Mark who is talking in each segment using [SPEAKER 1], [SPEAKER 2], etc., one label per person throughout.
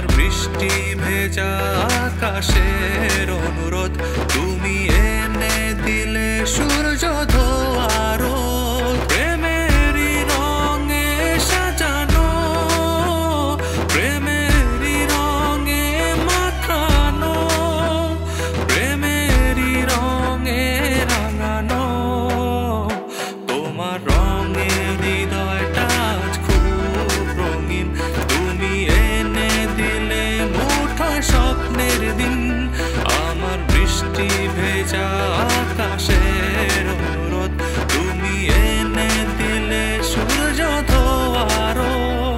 [SPEAKER 1] আমার বৃষ্টি ভেজা আকাশের অনুরোধ তুমি এনে দিলে সূর্য ধোয়ারো প্রেমেরই রঙে সাজানো প্রেমেরই রঙে মাখানো প্রেমেরই রঙে রাঙানো তোমার রঙে হৃদয়টা আজ খুব রঙিন তুমি এনে দিলে মুঠোয় স্বপ্নের দিন আমার বৃষ্টি ভেজা আকাশের অনুরোধ তুমি এনে দিলে সূর্য ধোয়ারো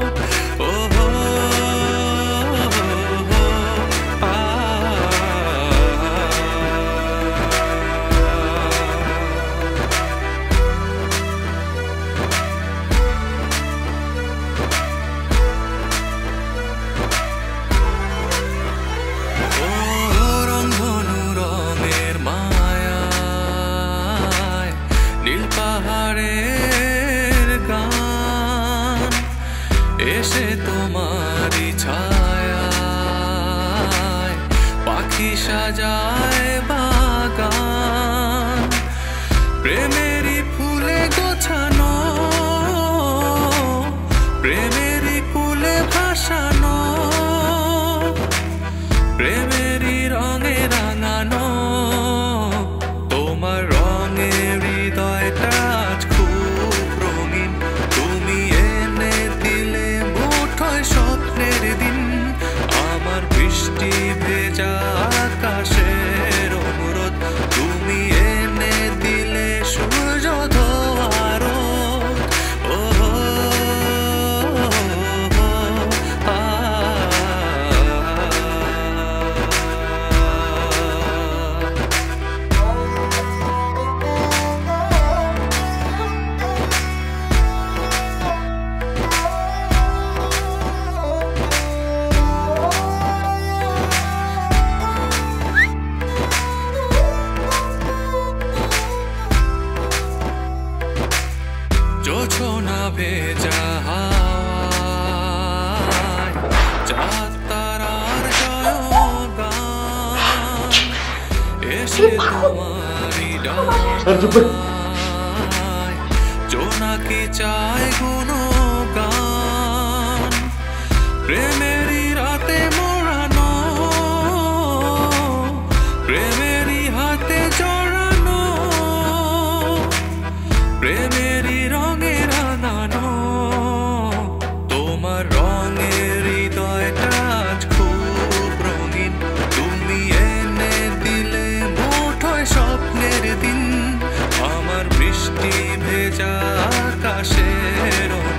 [SPEAKER 1] নীল পাহাড়ের গান এসে তোমারই ছায়ায় পাখি সাজায় বাগান প্রেমেরই ফুলে গোছানো প্রেমেরই কুলে ভাসানো প্রেমেরই রঙে রাঙানো তোমার রঙের হৃদয়টা আজ খুব রঙিন তুমি এনে দিলে মুঠোয় স্বপ্নের দিন আমার বৃষ্টি ভেজা আকাশের অনুরোধ তুমি এনে দিলে সূর্য ধোয়ারো জোছনা ভেজা হাওয়ায় চাঁদ তারার জয়গান এসে তোমারই ডানায় জোনাকি চায় গুণগান প্রেমেরই রাতে মোড়ানো প্রেমেরই হাতে জড়ানো প্রেমেরই রঙে রাঙানো তোমার রঙের হৃদয়টা আজ খুব রঙিন তুমি এনে দিলে মুঠোয় স্বপ্নের দিন আমার বৃষ্টি ভেজা আকাশের